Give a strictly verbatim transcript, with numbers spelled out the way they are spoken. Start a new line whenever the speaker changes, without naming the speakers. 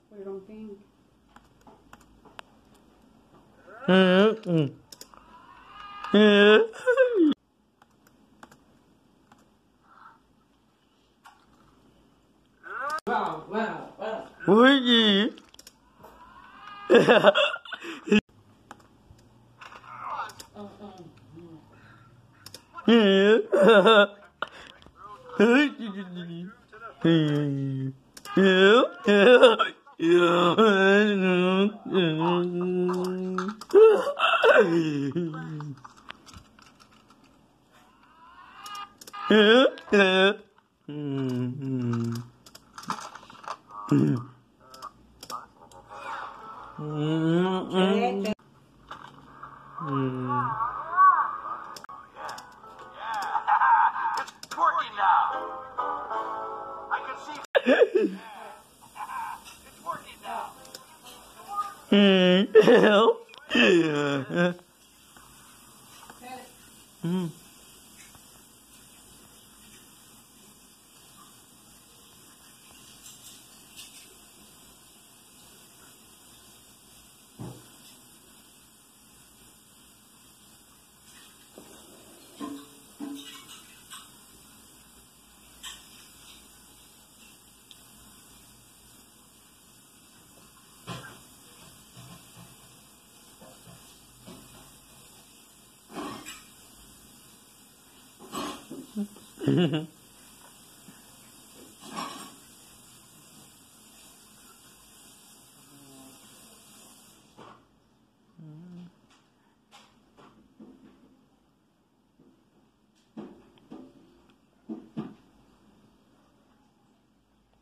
What you don't think?
Mm-hmm. Yeah.
Wow, wow, wow.
Wiggy. Yeah.
It's working now. I can see. It's working now.
Mm. Mm-hmm.